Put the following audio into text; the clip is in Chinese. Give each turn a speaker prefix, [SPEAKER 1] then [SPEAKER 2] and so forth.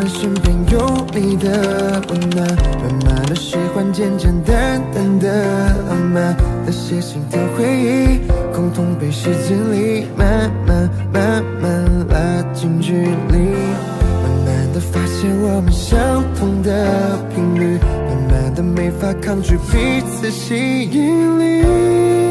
[SPEAKER 1] 慢身边有你的温暖，慢慢的喜欢，简简单单的浪漫，那些心跳回忆，共同被时间里慢慢拉近距离，慢慢的发现我们相同的频率，慢慢的没法抗拒彼此吸引力。